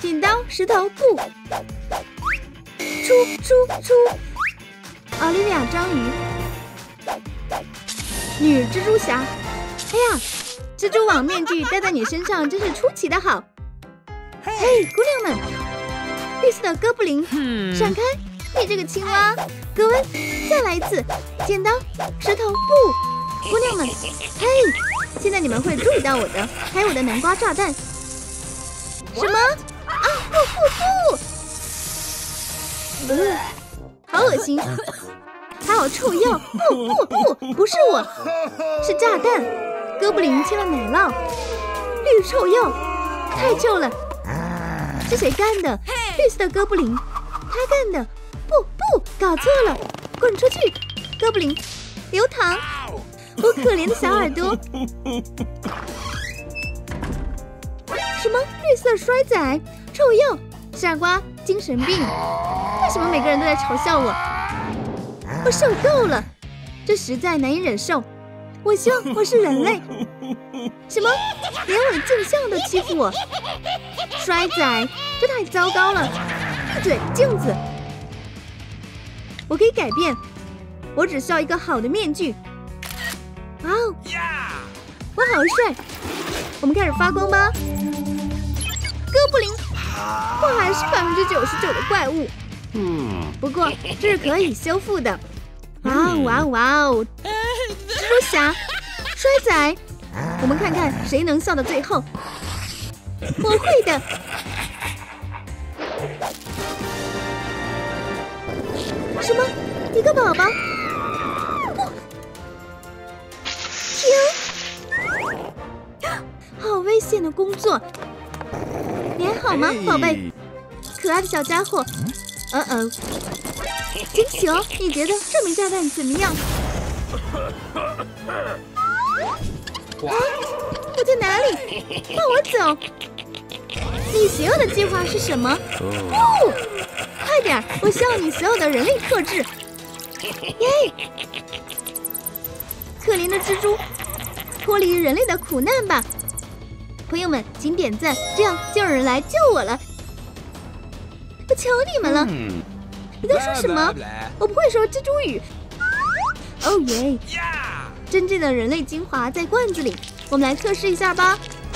剪刀石头布，出！奥利维亚章鱼，女蜘蛛侠。哎呀，蜘蛛网面具戴在你身上真是出奇的好。嘿，姑娘们，绿色的哥布林，闪开！你这个青蛙，格温，再来一次，剪刀石头布，姑娘们，嘿，现在你们会注意到我的，还有我的南瓜炸弹。什么？啊，不！好恶心，还好臭鼬！不是我，是炸弹。哥布林切了奶酪，绿臭鼬，太臭了！是谁干的？绿色的哥布林，他干的。不，搞错了，滚出去！哥布林，流淌！我可怜的小耳朵。什么？绿色衰仔，臭鼬，傻瓜，精神病！为什么每个人都在嘲笑我？我受够了，这实在难以忍受。我希望我是人类。什么？连我的镜像都欺负我？衰仔，这太糟糕了！闭嘴，镜子！我可以改变，我只需要一个好的面具。哇哦，我好帅！我们开始发光吧。哥布林，我还是99%的怪物。不过这是可以修复的。哇哦！蜘蛛侠，衰仔，我们看看谁能笑到最后。我会的。什么？一个宝宝？不！停！好危险的工作。你还好吗，宝贝？可爱的小家伙。惊喜哦！你觉得这枚炸弹怎么样？啊！我在哪里？放我走！你邪恶的计划是什么？不！快点！我需要你所有的人类特质。耶！可怜的蜘蛛，脱离人类的苦难吧！朋友们，请点赞，这样就有人来救我了。我求你们了！你在说什么？我不会说蜘蛛语。哦耶！真正的人类精华在罐子里，我们来测试一下吧。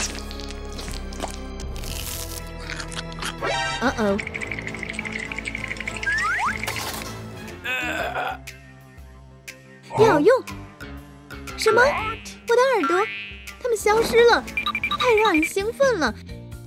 要用什么？我的耳朵，它们消失了，太让人兴奋了！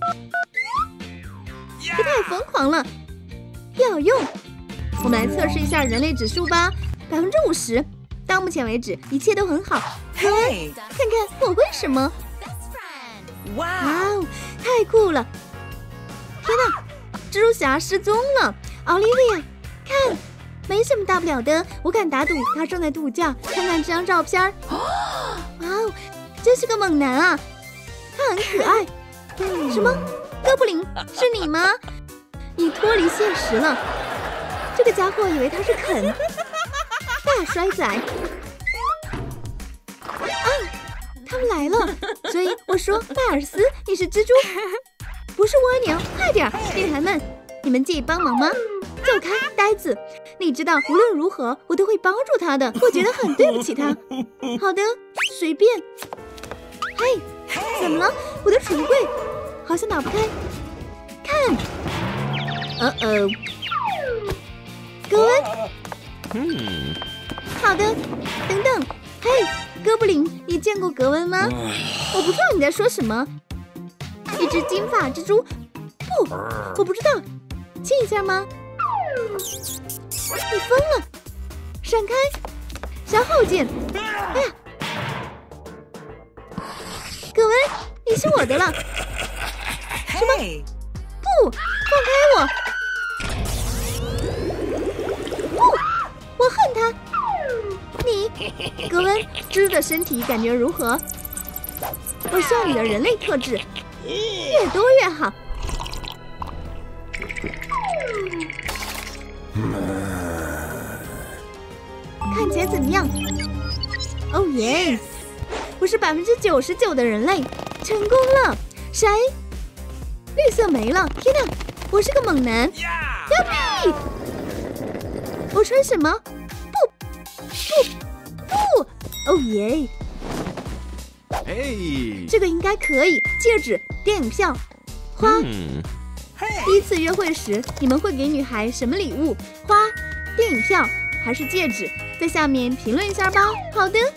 这太疯狂了！要用，我们来测试一下人类指数吧，50%。到目前为止，一切都很好。看看我会什么？哇哦，太酷了！天哪，蜘蛛侠失踪了！奥利维亚，看，没什么大不了的，我敢打赌他正在度假。看看这张照片，哇哦，真是个猛男啊！他很可爱。什么？哥布林，是你吗？你脱离现实了。这个家伙以为他是肯。大衰仔。他们来了，所以我说拜尔斯，你是蜘蛛，不是蜗牛，快点，女孩们，你们介意帮忙吗？走开，呆子！你知道无论如何我都会帮助他的，我觉得很对不起他。好的，随便。嘿，怎么了？我的橱柜好像打不开。看，格温。好的，等等，嘿，哥布林，你见过格温吗？我不知道你在说什么。一只金发蜘蛛？不，我不知道。亲一下吗？你疯了！闪开，小号键！哎呀，格温，你是我的了。什么？不，放开我！不，我恨他。你，格温，蜘蛛的身体感觉如何？我需要你的人类特质，越多越好。看起来怎么样？哦耶！我是99%的人类，成功了。谁？ 绿色没了！天哪，我是个猛男！要比！我穿什么？不！哦耶！这个应该可以。戒指、电影票、花。第一次约会时，你们会给女孩什么礼物？花、电影票还是戒指？在下面评论一下吧。好的，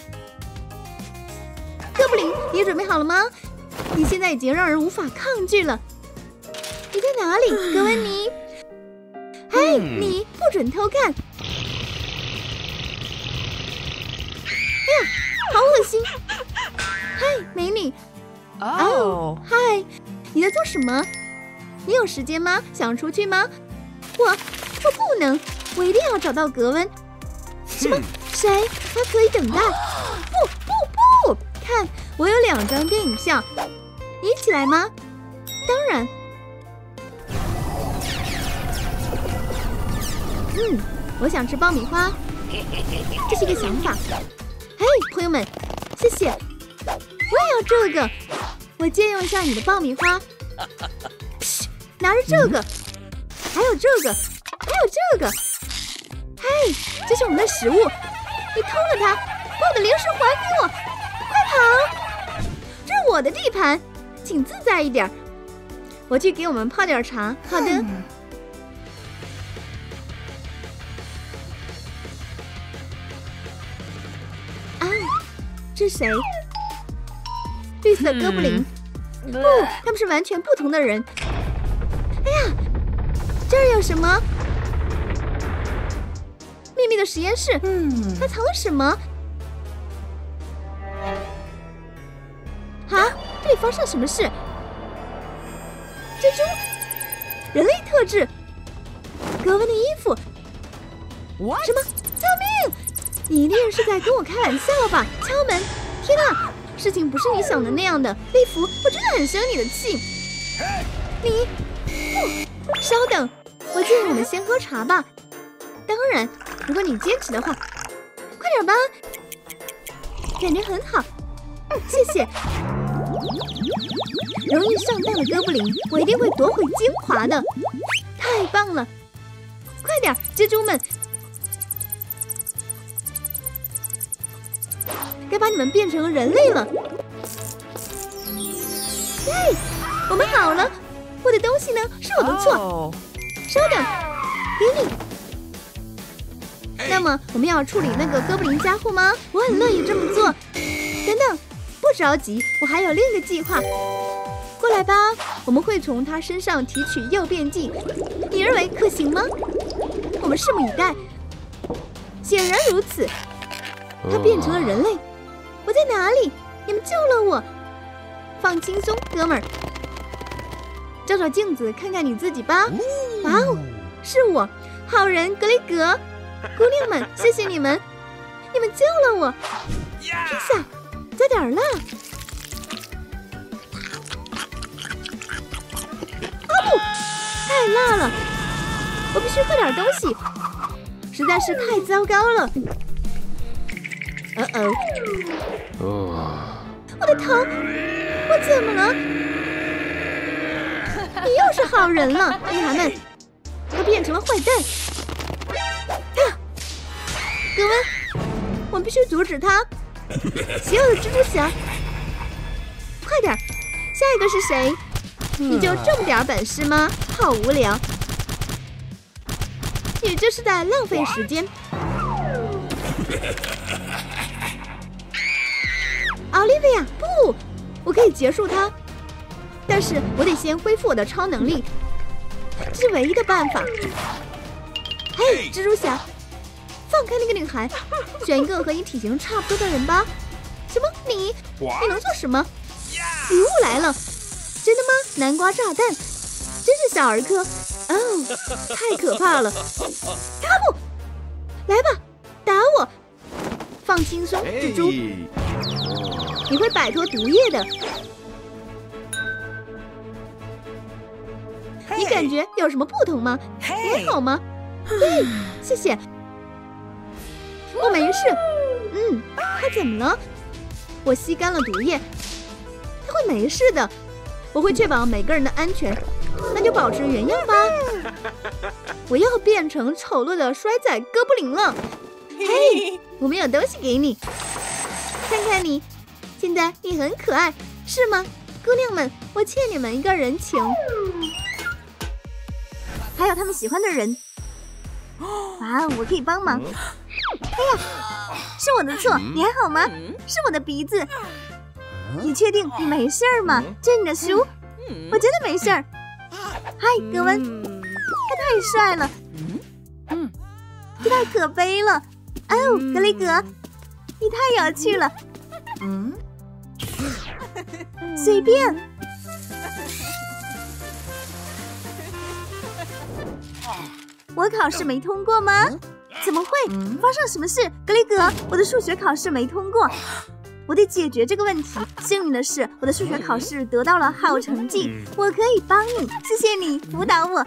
哥布林，你准备好了吗？你现在已经让人无法抗拒了。你在哪里，格温妮？嘿，你不准偷看！哎呀，好恶心！嗨，美女。哦，嗨，你在做什么？你有时间吗？想出去吗？我不能，我一定要找到格温。什么？谁？他可以等待。不！看，我有2张电影票，你一起来吗？当然。我想吃爆米花，这是一个想法。嘿，朋友们，谢谢。我也要这个，我借用一下你的爆米花。嘘，拿着这个，还有这个，还有这个。嘿，这是我们的食物，你偷了它，把我的零食还给我，快跑！这是我的地盘，请自在一点。我去给我们泡点茶。好的。是谁？绿色哥布林？不，他们是完全不同的人。哎呀，这儿有什么？秘密的实验室。他藏了什么？啊，这里发生了什么事？蜘蛛？人类特质？格温的衣服？什么？救命！你一定是在跟我开玩笑吧？敲门！天哪，事情不是你想的那样的。利弗，我真的很生你的气。你不，稍等，我建议我们先喝茶吧。当然，如果你坚持的话，快点吧。感觉很好，谢谢。容易上当的哥布林，我一定会夺回精华的。太棒了！快点，蜘蛛们！该把你们变成人类了！耶，我们好了！我的东西呢？是我的错。稍等，给你。那么我们要处理那个哥布林家伙吗？我很乐意这么做。等等，不着急，我还有另一个计划。过来吧，我们会从他身上提取诱变剂，你认为可行吗？我们拭目以待。显然如此，他变成了人类。我在哪里？你们救了我！放轻松，哥们儿。照照镜子，看看你自己吧。哇哦，是我，好人格雷格。姑娘们，谢谢你们，你们救了我。披萨，加点辣。啊不，太辣了！我必须喝点东西，实在是太糟糕了。我的头，我怎么了？你又是好人了，女孩们。他变成了坏蛋。格温，我们必须阻止他。邪恶的蜘蛛侠，快点！下一个是谁？你就这么点本事吗？好无聊。你这是在浪费时间。奥利维亚，不，我可以结束他，但是我得先恢复我的超能力，这是唯一的办法。嘿，蜘蛛侠，放开那个女孩，选一个和你体型差不多的人吧。什么？你能做什么？礼物来了，真的吗？南瓜炸弹，真是小儿科。哦，太可怕了。阿布，来吧，打我。放轻松，蜘蛛，你会摆脱毒液的。你感觉有什么不同吗？你还好吗？对，谢谢。我没事。他怎么了？我吸干了毒液，他会没事的。我会确保每个人的安全。 那就保持原样吧。我要变成丑陋的衰仔哥布林了。嘿，我们有东西给你，看看你，现在你很可爱，是吗？姑娘们，我欠你们一个人情。还有他们喜欢的人。哇，我可以帮忙。哎呀，是我的错，你还好吗？是我的鼻子。你确定你没事吗？这是你的书，我真的没事儿。嗨，格温，他太帅了。这太可悲了。哦，格雷格，你太有趣了。随便。我考试没通过吗？怎么会？发生什么事？格雷格，我的数学考试没通过，我得解决这个问题。幸运的是，我的数学考试得到了好成绩，我可以帮你。谢谢你辅导我。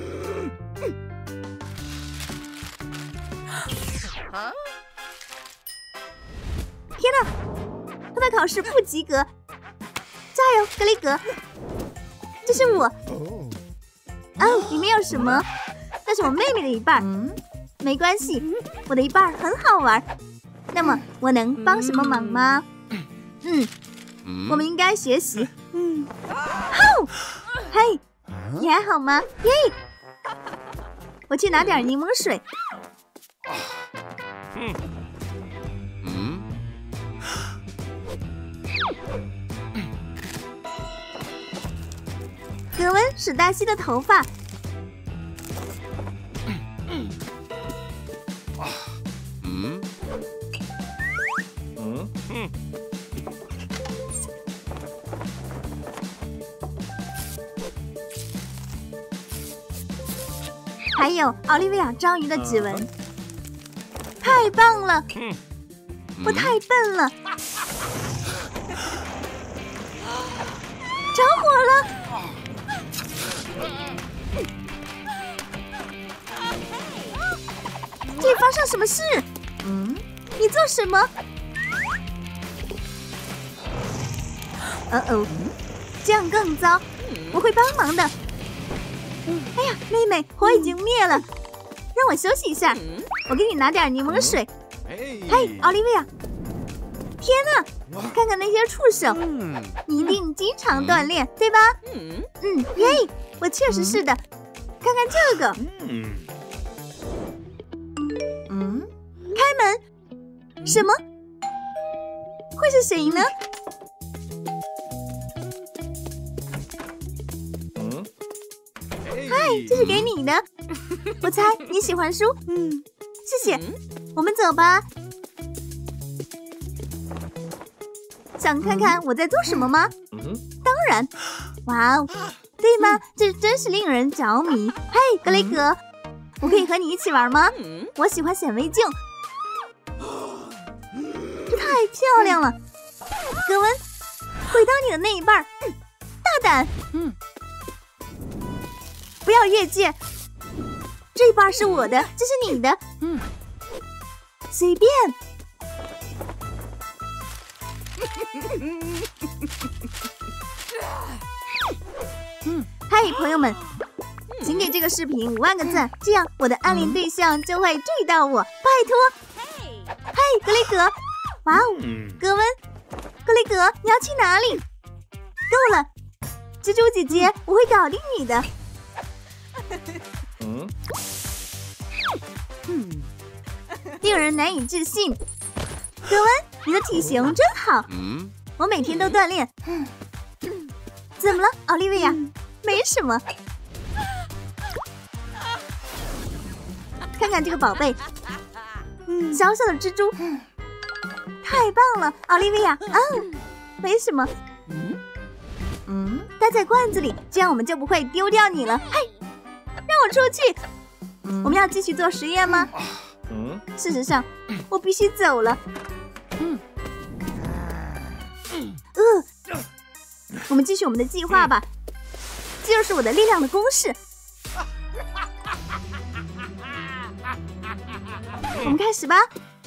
天哪，他的考试不及格！加油，格雷格！这是我。哦，里面有什么？那是我妹妹的一半。没关系，我的一半很好玩。那么我能帮什么忙吗？我们应该学习。嘿，你还好吗？耶！我去拿点柠檬水。格温史黛西的头发。还有奥利维亚章鱼的指纹，太棒了！我太笨了，着火了！这里发生什么事？你做什么？这样更糟，我会帮忙的。哎呀，妹妹，火已经灭了，让我休息一下。我给你拿点柠檬水。嘿，奥利维亚！天哪，看看那些触手，你一定经常锻炼，对吧？耶，我确实是的。看看这个。开门！什么？会是谁呢？嗨，这是给你的。我猜你喜欢书。谢谢。我们走吧。想看看我在做什么吗？当然。哇哦，对吗？这真是令人着迷。嘿，格雷格，我可以和你一起玩吗？我喜欢显微镜。这太漂亮了。格温，回到你的那一半。大胆。不要越界，这一半是我的，这是你的。随便。嗨，朋友们，请给这个视频5万个赞，这样我的暗恋对象就会注意到我，拜托。嘿，格雷格，哇哦，格温，格雷格，你要去哪里？够了，蜘蛛姐姐，我会搞定你的。令人难以置信。格温，你的体型真好。我每天都锻炼。怎么了，奥利维亚？没什么。看看这个宝贝，小小的蜘蛛，太棒了，奥利维亚。没什么。待在罐子里，这样我们就不会丢掉你了。嘿，让我出去。我们要继续做实验吗？事实上，我必须走了。我们继续我们的计划吧。这就是我的力量的公式。我们开始吧。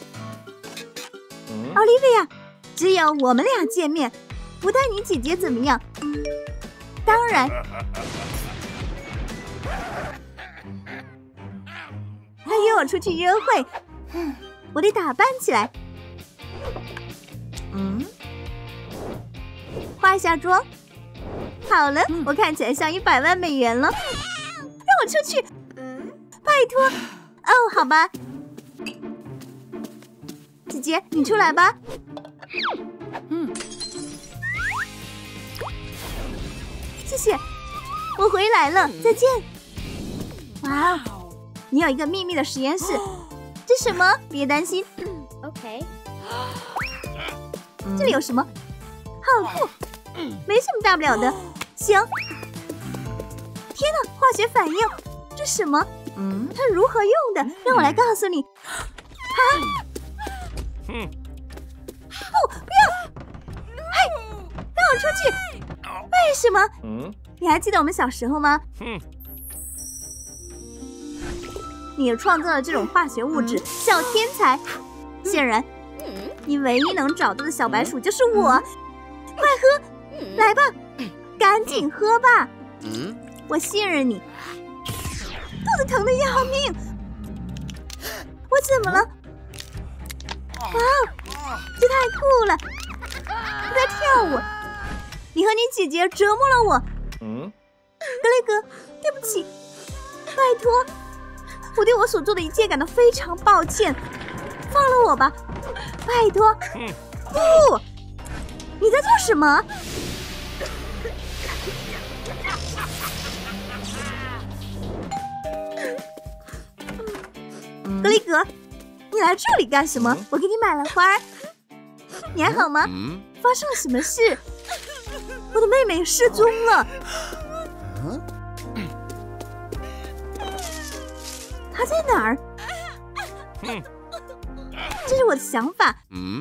奥利维亚，只有我们俩见面，不带你姐姐怎么样？当然。 我出去约会，我得打扮起来。化一下妆。好了，我看起来像100万美元了。让我出去，拜托。哦，好吧。姐姐，你出来吧。谢谢，我回来了，再见。哇哦，你有一个秘密的实验室，这什么？别担心。OK。这里有什么？好酷，没什么大不了的。行。天哪，化学反应，这什么？它如何用的？让我来告诉你。啊！不要！嘿，让我出去！为什么？你还记得我们小时候吗？你创造了这种化学物质，小天才。显然，你唯一能找到的小白鼠就是我。快喝，来吧，赶紧喝吧。我信任你。肚子疼得要命。我怎么了？哇哦，这太酷了！你在跳舞。你和你姐姐折磨了我。格雷格，对不起，拜托，我对我所做的一切感到非常抱歉，放了我吧，拜托。不，你在做什么？格雷格，你来这里干什么？我给你买了花。你还好吗？发生了什么事？我的妹妹失踪了。她在哪儿？这是我的想法。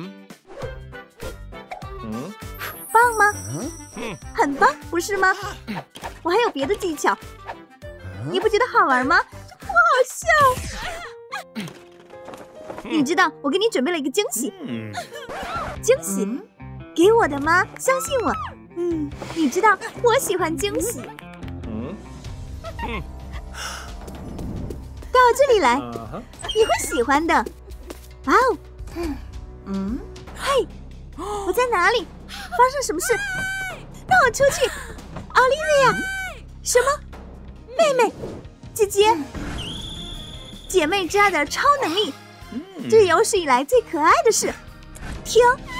棒吗？很棒，不是吗？我还有别的技巧，你不觉得好玩吗？这不好笑。你知道我给你准备了一个惊喜。惊喜？给我的吗？相信我。你知道我喜欢惊喜。到这里来，你会喜欢的。哇哦！嘿，我在哪里？发生什么事？让我出去！奥利维亚！什么？妹妹，姐姐，姐妹之爱的超能力，这是有史以来最可爱的事。听。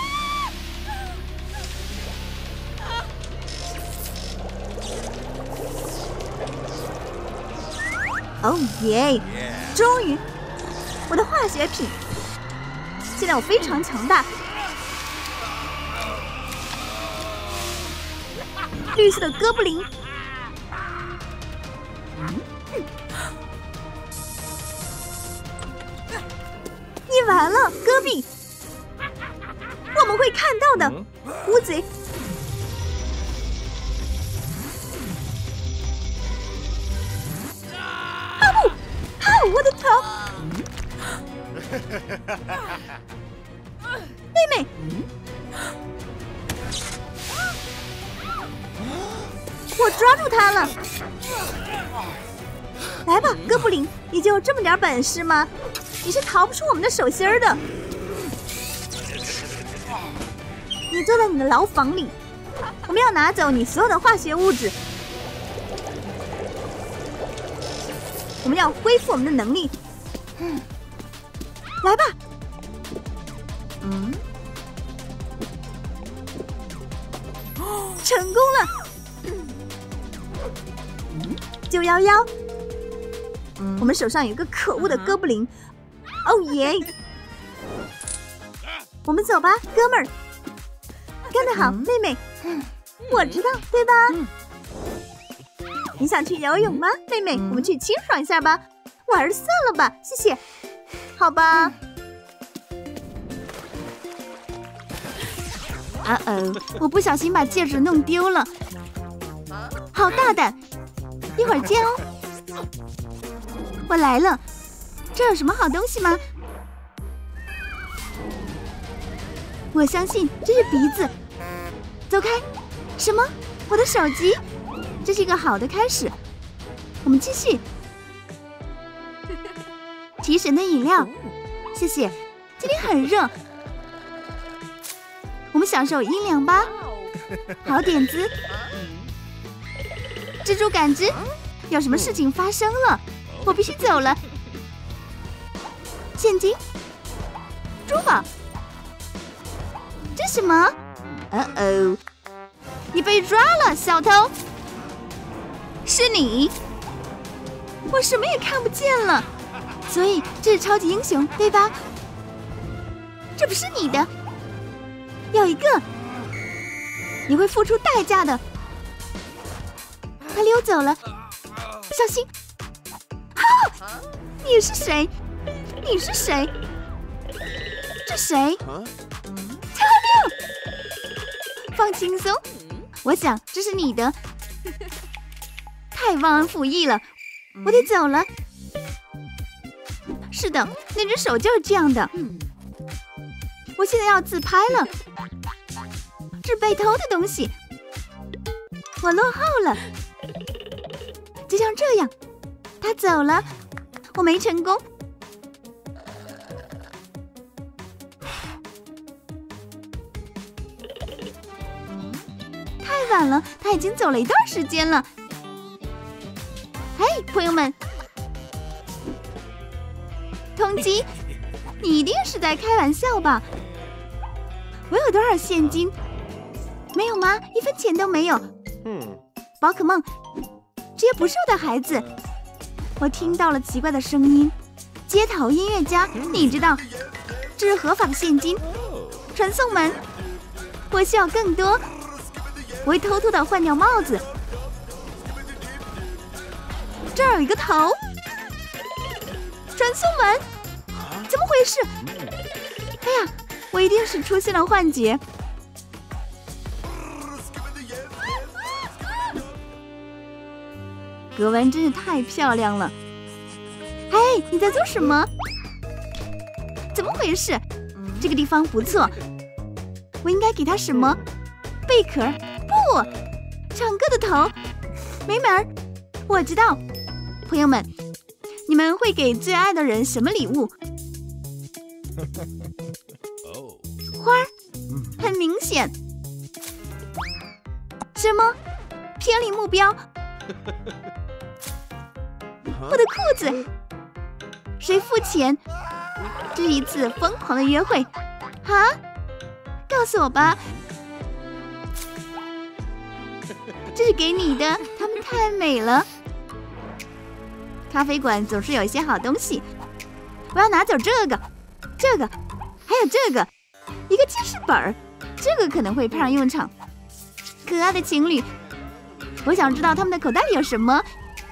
哦耶！终于，我的化学品，现在我非常强大。绿色的哥布林，你完了，戈壁！我们会看到的，乌贼。我的头！妹妹，我抓住他了！来吧，哥布林，你就这么点本事吗？你是逃不出我们的手心的。你坐在你的牢房里，我们要拿走你所有的化学物质。我们要恢复我们的能力。来吧。成功了。911，我们手上有一个可恶的哥布林。哦耶！我们走吧，哥们儿。干得好，妹妹。我知道，对吧？你想去游泳吗，妹妹？我们去清爽一下吧。我还是算了吧，谢谢。好吧。我不小心把戒指弄丢了。好大胆！一会儿见哦。我来了，这有什么好东西吗？我相信这是鼻子。走开！什么？我的手机？这是一个好的开始。我们继续。 提神的饮料，谢谢。今天很热，我们享受阴凉吧。好点子。蜘蛛感知，有什么事情发生了？我必须走了。现金，珠宝，这什么？哦，你被抓了，小偷！是你，我什么也看不见了。所以这是超级英雄，对吧？这不是你的，有一个，你会付出代价的。他溜走了，小心！啊！你是谁？你是谁？这谁？超六！放轻松，我想这是你的。太忘恩负义了，我得走了。是的，那只手就是这样的。我现在要自拍了，是被偷的东西，我落后了。就像这样，他走了，我没成功。太晚了，他已经走了一段时间了。嘿，朋友们，通缉！你一定是在开玩笑吧？我有多少现金？没有吗？1分钱都没有。宝可梦，这些不是我的孩子。我听到了奇怪的声音。街头音乐家，你知道，这是合法的现金。传送门，我需要更多。我会偷偷的换掉帽子。这儿有一个头。传送门，怎么回事？哎呀，我一定是出现了幻觉。格温真是太漂亮了。嘿，你在做什么？怎么回事？这个地方不错，我应该给他什么？贝壳？不，唱歌的头。没门儿。我知道，朋友们，你们会给最爱的人什么礼物？花儿，很明显。什么？偏离目标。我的裤子，谁付钱？这是一次疯狂的约会。啊？告诉我吧。这是给你的，它们太美了。咖啡馆总是有一些好东西，我要拿走这个，这个，还有这个，一个记事本，这个可能会派上用场。可爱的情侣，我想知道他们的口袋里有什么。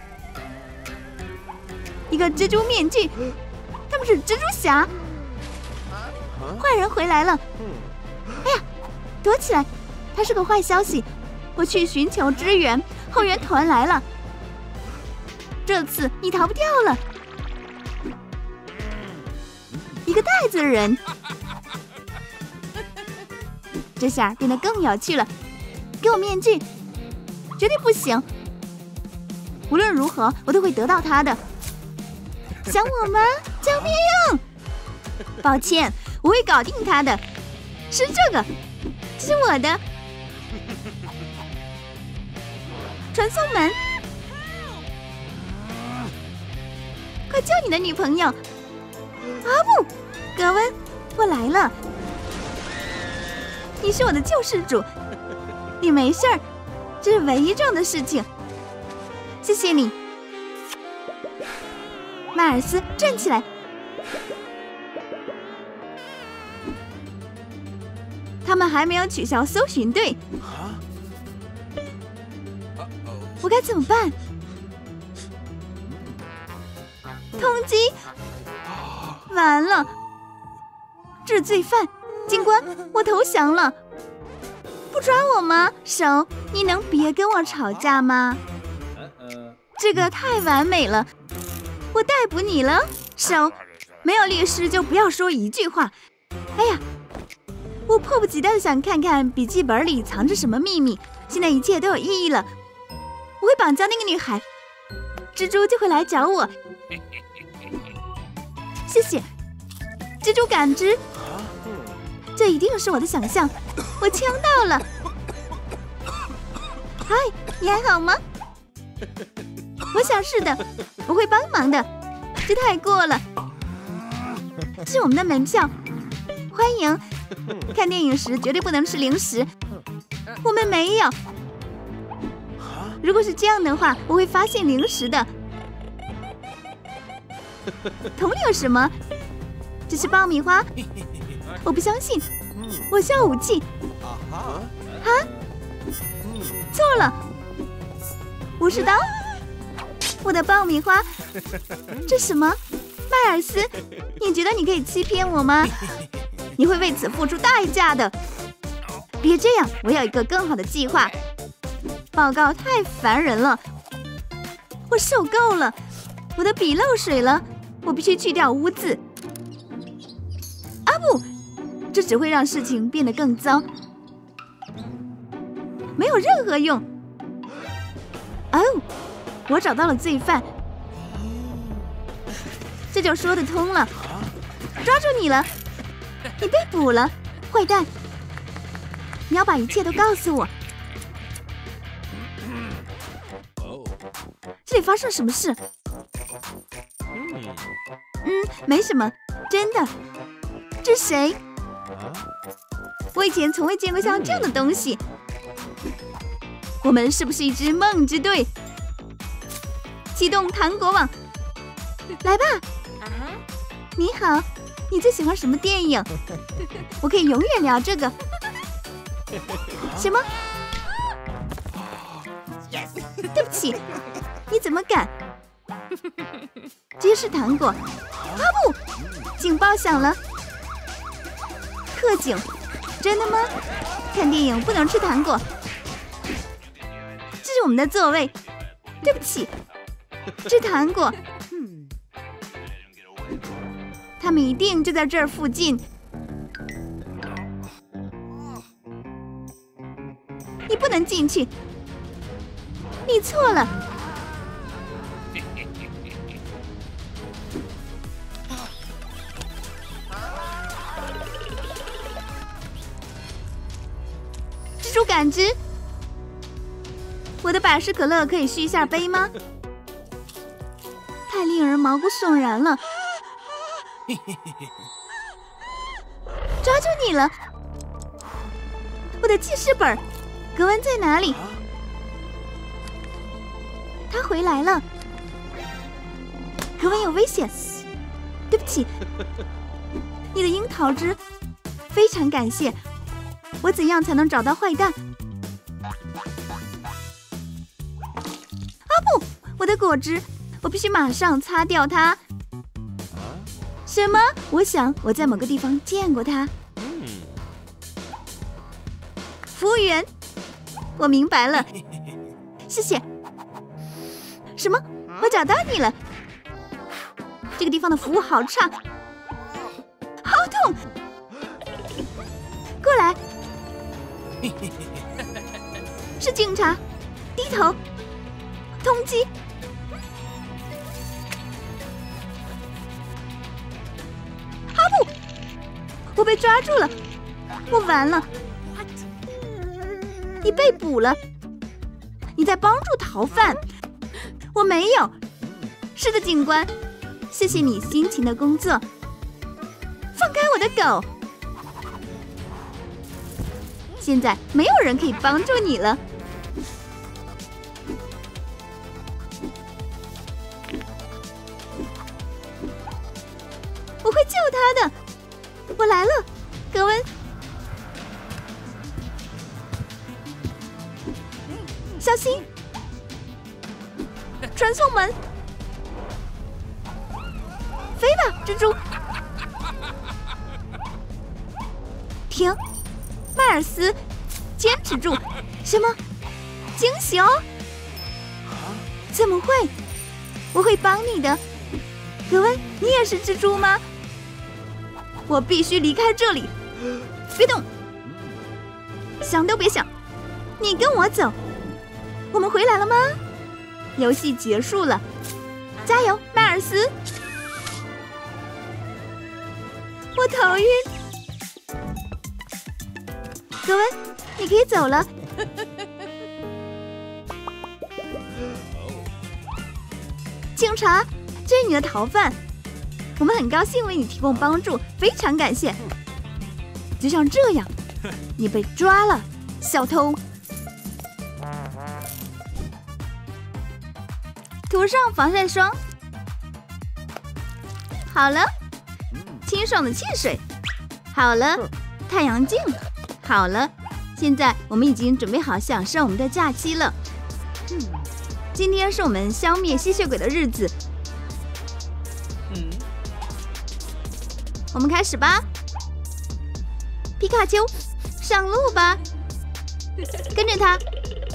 一个蜘蛛面具，他们是蜘蛛侠。坏人回来了！哎呀，躲起来！它是个坏消息，我去寻求支援，后援团来了。这次你逃不掉了。一个袋子的人，这下变得更有趣了。给我面具，绝对不行。无论如何，我都会得到它的。想我吗？救命！抱歉，我会搞定他的。是这个，这是我的。传送门，快救你的女朋友！啊不，格温，我来了。你是我的救世主，你没事儿，这是唯一重要的事情。谢谢你。迈尔斯，站起来！他们还没有取消搜寻队，我该怎么办？通缉！完了，这是罪犯！警官，我投降了！不抓我吗？手，你能别跟我吵架吗？这个太完美了！我逮捕你了，手，没有律师就不要说一句话。哎呀，我迫不及待的想看看笔记本里藏着什么秘密。现在一切都有意义了，我会绑架那个女孩，蜘蛛就会来找我。 谢谢。蜘蛛感知，这一定是我的想象。我呛到了。嗨，你还好吗？我想是的，我会帮忙的。这太过了。这是我们的门票，欢迎。看电影时绝对不能吃零食。我们没有。如果是这样的话，我会发现零食的。桶里有什么？这是爆米花。我不相信，我需要武器。啊？错了，武士刀。我的爆米花。这什么？迈尔斯，你觉得你可以欺骗我吗？你会为此付出代价的。别这样，我有一个更好的计划。报告太烦人了，我受够了。我的笔漏水了，我必须去掉污渍。啊不，这只会让事情变得更糟，没有任何用。哦，我找到了罪犯，这就说得通了。抓住你了，你被捕了，坏蛋！你要把一切都告诉我。这里发生什么事？没什么，真的。这谁？我以前从未见过像这样的东西。我们是不是一支梦之队？启动糖果网，来吧。你好，你最喜欢什么电影？我可以永远聊这个。什么？对不起，你怎么敢？这是糖果。啊不！警报响了。特警？真的吗？看电影不能吃糖果。这是我们的座位。对不起，吃糖果。他们一定就在这儿附近。你不能进去。你错了。蜘蛛感知。我的百事可乐可以续一下杯吗？太令人毛骨悚然了。抓住你了！我的记事本，格温在哪里？他回来了。格温有危险。对不起，你的樱桃汁，非常感谢。我怎样才能找到坏蛋？啊不，我的果汁，我必须马上擦掉它。什么？我想我在某个地方见过他。服务员，我明白了，谢谢。什么？我找到你了。这个地方的服务好差，好痛！过来。是警察，低头，通缉。啊不！我被抓住了，我完了。你被捕了，你在帮助逃犯。我没有。是的，警官，谢谢你辛勤的工作。放开我的狗！现在没有人可以帮助你了。我会救他的。我来了，格温。小心！传送门！飞吧，蜘蛛！停！迈尔斯，坚持住！什么？惊喜哦！怎么会？我会帮你的。格温，你也是蜘蛛吗？我必须离开这里！别动！想都别想！你跟我走。我们回来了吗？游戏结束了，加油，迈尔斯！ 我头晕。格温，你可以走了。警察，这是你的逃犯，我们很高兴为你提供帮助，非常感谢。就像这样，你被抓了，小偷。涂上防晒霜。好了，清爽的汽水。好了，太阳镜。好了，现在我们已经准备好享受我们的假期了。今天是我们消灭吸血鬼的日子。我们开始吧。皮卡丘，上路吧，跟着他。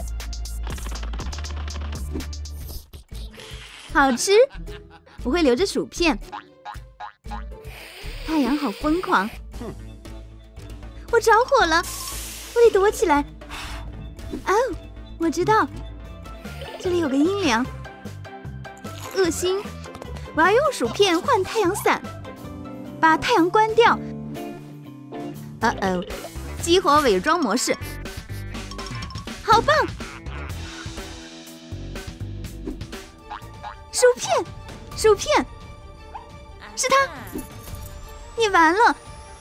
好吃，我会留着薯片。太阳好疯狂，我着火了，我得躲起来。哦，我知道，这里有个阴凉。恶心，我要用薯片换太阳伞，把太阳关掉。激活伪装模式，好棒！薯片，薯片，是他！你完了！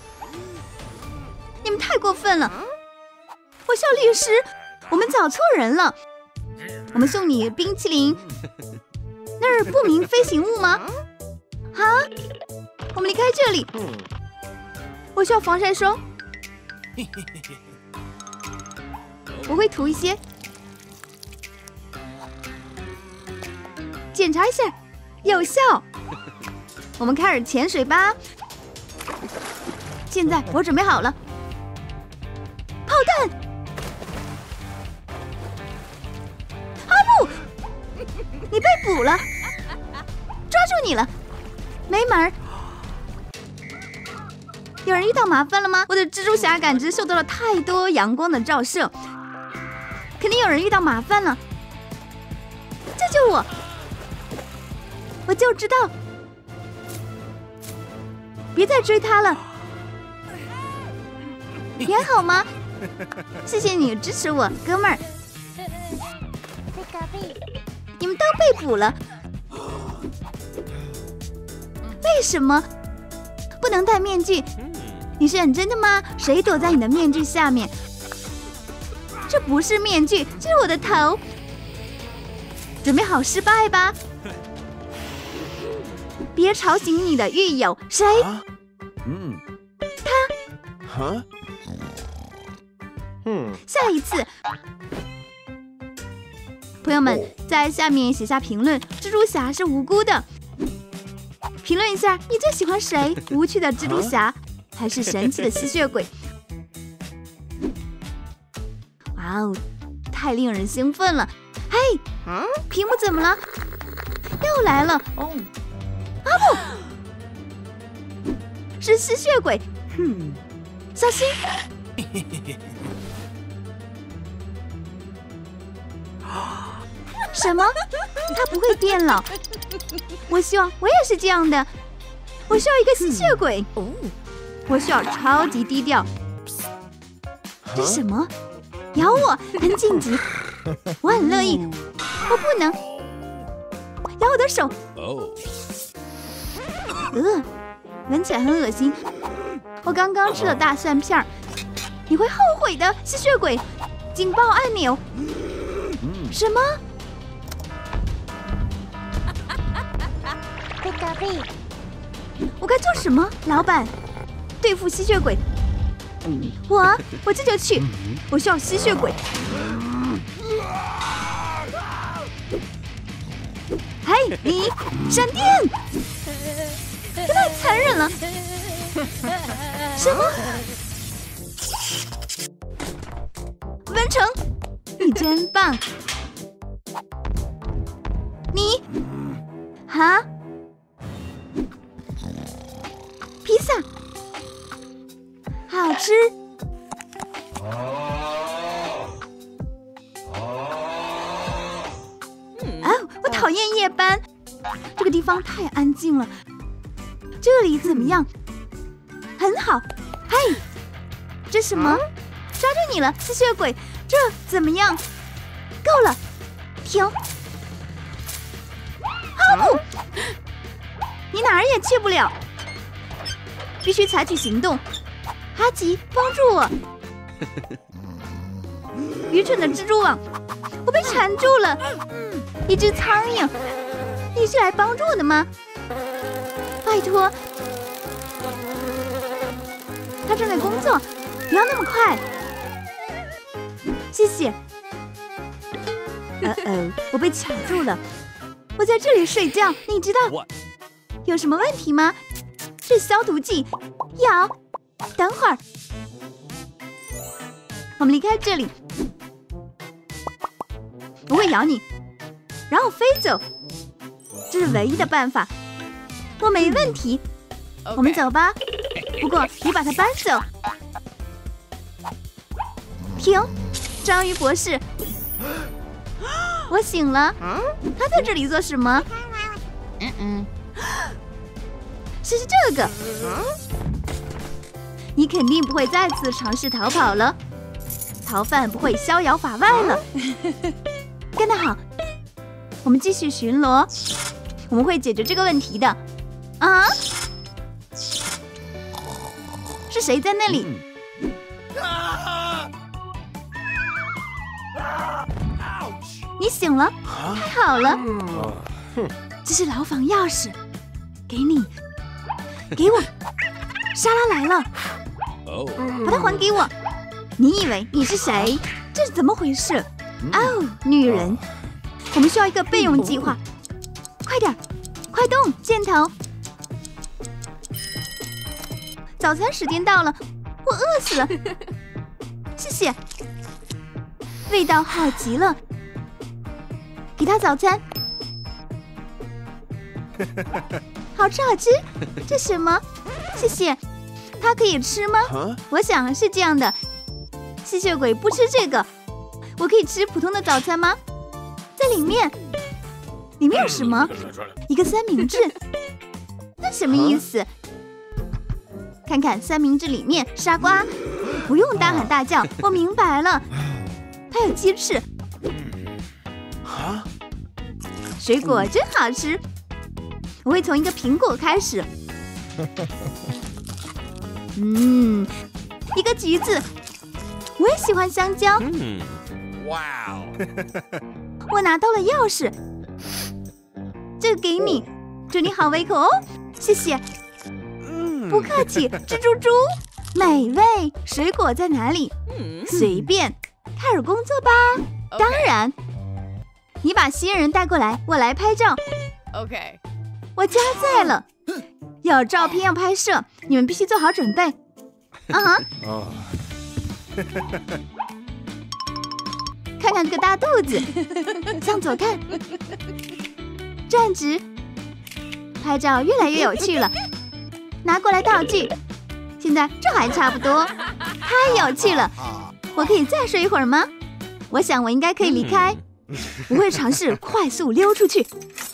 你们太过分了！我校律师，我们找错人了。我们送你冰淇淋。那儿不明飞行物吗？啊！我们离开这里。我需要防晒霜。我会涂一些。检查一下，有效。我们开始潜水吧。现在我准备好了。炮弹！阿布，你被捕了，抓住你了，没门儿！有人遇到麻烦了吗？我的蜘蛛侠感知受到了太多阳光的照射，肯定有人遇到麻烦了。救救我！我就知道，别再追他了。你还好吗？谢谢你支持我，哥们儿。你们都被捕了，为什么不能戴面具？你是认真的吗？谁躲在你的面具下面？这不是面具，这是我的头。准备好失败吧！别吵醒你的狱友，谁？他。下一次，朋友们在下面写下评论，蜘蛛侠是无辜的。评论一下你最喜欢谁？无趣的蜘蛛侠，还是神奇的吸血鬼？哇哦，太令人兴奋了！嘿，屏幕怎么了？又来了！哦，阿布，是吸血鬼！小心！什么？他不会变老？我希望我也是这样的。我需要一个吸血鬼。我需要超级低调。这是什么？咬我，很紧急。我很乐意。我不能咬我的手。闻起来很恶心。我刚刚吃了大蒜片。你会后悔的，吸血鬼！警报按钮。什么？我该做什么，老板？对付吸血鬼。我这就去。我需要吸血鬼。嘿，你闪电！这太残忍了。什么？完成！你真棒。你，哈？披萨，好吃。我讨厌夜班，这个地方太安静了。这里怎么样？ 很好。嘿，这什么？抓住你了，吸血鬼！这怎么样？够了，停！哈姆，你哪儿也去不了，必须采取行动。哈吉，帮助我！愚蠢的蜘蛛网，我被缠住了。一只苍蝇，你是来帮助我的吗？拜托，他正在工作，不要那么快。谢谢。我被卡住了。我在这里睡觉，你知道有什么问题吗？是消毒剂。咬，等会儿，我们离开这里。我会咬你，然后飞走，这是唯一的办法。我没问题，我们走吧。不过你把它搬走。停，章鱼博士，我醒了。他在这里做什么？试试这个。你肯定不会再次尝试逃跑了，逃犯不会逍遥法外了。干得好，我们继续巡逻，我们会解决这个问题的。啊？是谁在那里？你醒了，太好了。这是牢房钥匙，给你，给我。莎拉来了，把它还给我。你以为你是谁？这是怎么回事？哦，女人，我们需要一个备用计划。快点，快动箭头！早餐时间到了，我饿死了。谢谢，味道好极了。给他早餐，好吃好吃。这什么？谢谢。它可以吃吗？我想是这样的。吸血鬼不吃这个。我可以吃普通的早餐吗？在里面。里面有什么？一个三明治。那什么意思？看看三明治里面，傻瓜，不用大喊大叫，我明白了。它有鸡翅。水果真好吃。我会从一个苹果开始。一个橘子。我也喜欢香蕉。 哇哦！ 我拿到了钥匙，这个给你，祝你好胃口哦。谢谢。不客气，蜘蛛猪，美味。水果在哪里？随便，开始工作吧。当然，你把新人带过来，我来拍照。 OK， 我加载了，有照片要拍摄，你们必须做好准备。看看这个大肚子，向左看，站直，拍照越来越有趣了。拿过来道具，现在这还差不多，太有趣了。我可以再睡一会儿吗？我想我应该可以离开，我会尝试快速溜出去。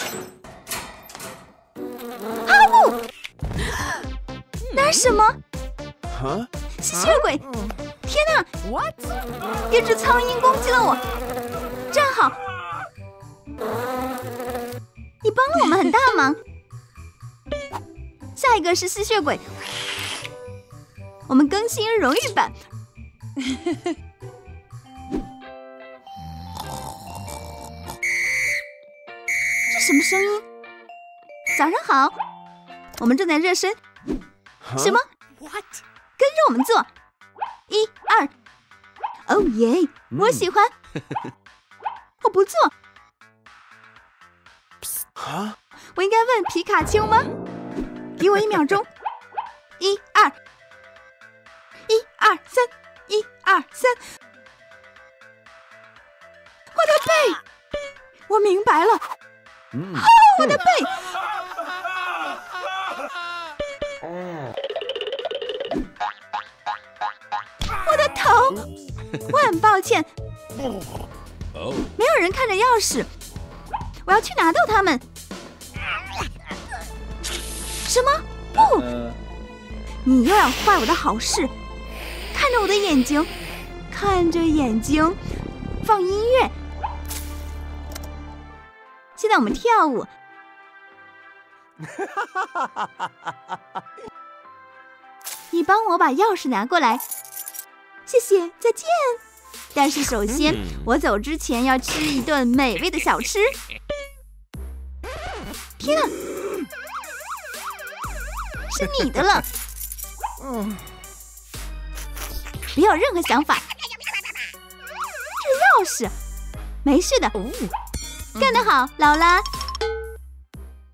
哈姆，那是什么？吸血鬼！天哪 What？ 一只苍蝇攻击了我！站好，你帮了我们很大忙。下一个是吸血鬼，我们更新荣誉版。这什么声音？早上好，我们正在热身。什么 What？ 跟着我们做，一二，哦耶！我喜欢。我不做。我应该问皮卡丘吗？给我1秒钟。1、2，1、2、3，1、2、3。我的背，我明白了。我的背。我的头，我很抱歉。没有人看着钥匙，我要去拿到它们。什么？不， 你又要坏我的好事！看着我的眼睛，看着眼睛，放音乐。现在我们跳舞。你帮我把钥匙拿过来，谢谢，再见。但是首先，我走之前要吃一顿美味的小吃。天哪，是你的了。不要有任何想法。这钥匙，没事的。干得好，劳拉。